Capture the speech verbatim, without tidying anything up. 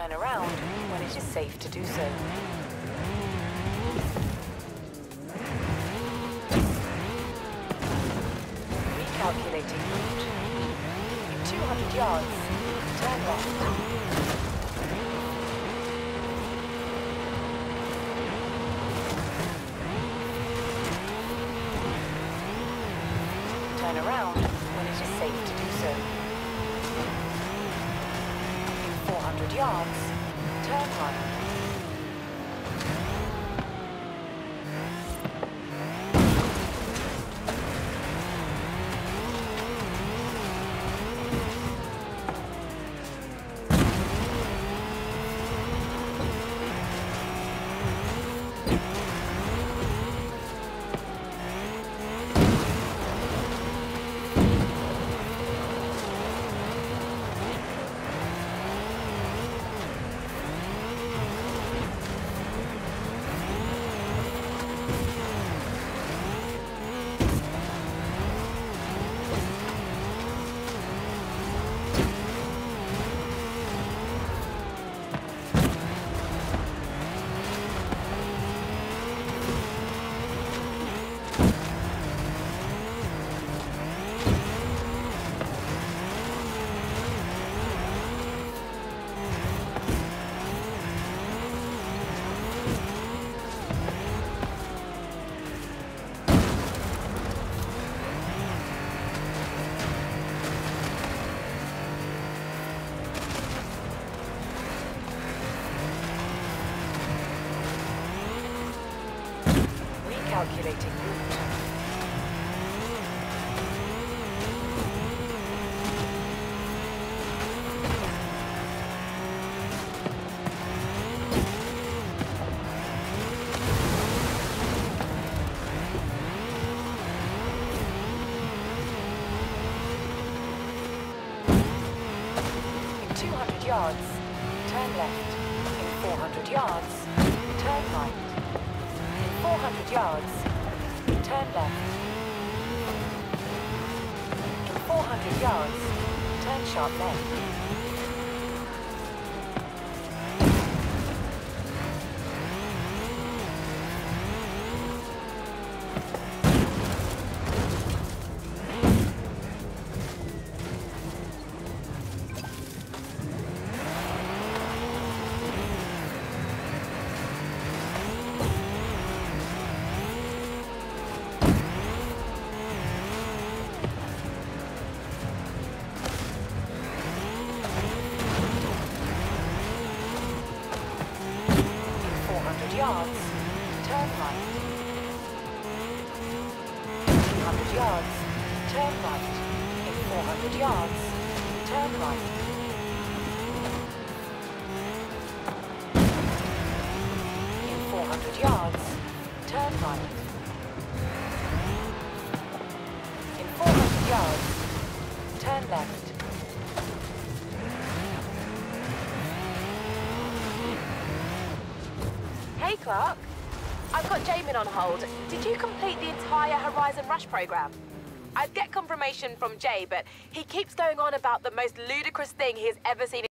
Turn around when it is safe to do so. Recalculating route. In two hundred yards, turn left. Turn around when it is safe to do so. In four hundred yards, turn right. Calculating route. In two hundred yards, turn left. In four hundred yards, turn right. four hundred yards, turn left. In four hundred yards, turn sharp left. Yards, turn right. two hundred yards, turn right. In four hundred yards, turn right. In four hundred yards, turn right. In four hundred yards, turn left. Hey Clark, I've got Jamin on hold. Did you complete the entire Horizon Rush program? I'd get confirmation from Jay, but he keeps going on about the most ludicrous thing he has ever seen.